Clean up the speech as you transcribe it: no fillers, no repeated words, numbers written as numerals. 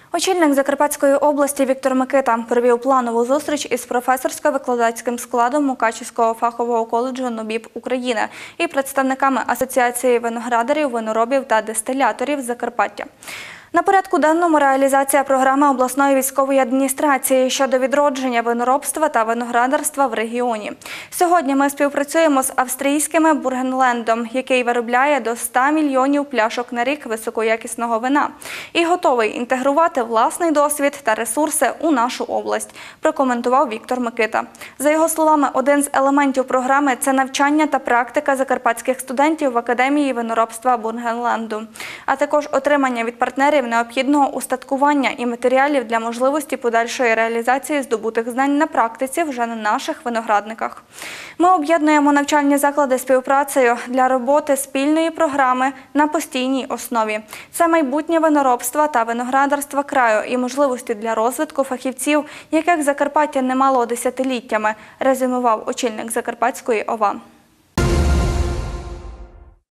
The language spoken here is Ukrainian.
Очільник Закарпатської області Віктор Микита провів планову зустріч із професорсько-викладацьким складом Мукачівського фахового коледжу НОБІП України і представниками Асоціації виноградарів, виноробів та дистиляторів Закарпаття. На порядку денному реалізація програми обласної військової адміністрації щодо відродження виноробства та виноградарства в регіоні. Сьогодні ми співпрацюємо з австрійським Бургенлендом, який виробляє до 100 мільйонів пляшок на рік високоякісного вина і готовий інтегрувати власний досвід та ресурси у нашу область, прокоментував Віктор Микита. За його словами, один з елементів програми – це навчання та практика закарпатських студентів в Академії виноробства Бургенленду, а також отримання від партнерів необхідного устаткування і матеріалів для можливості подальшої реалізації здобутих знань на практиці вже на наших виноградниках. Ми об'єднуємо навчальні заклади співпрацею для роботи спільної програми на постійній основі. Це майбутнє виноробства та виноградарства краю і можливості для розвитку фахівців, яких Закарпаття не мало десятиліттями, резюмував очільник Закарпатської ОВА.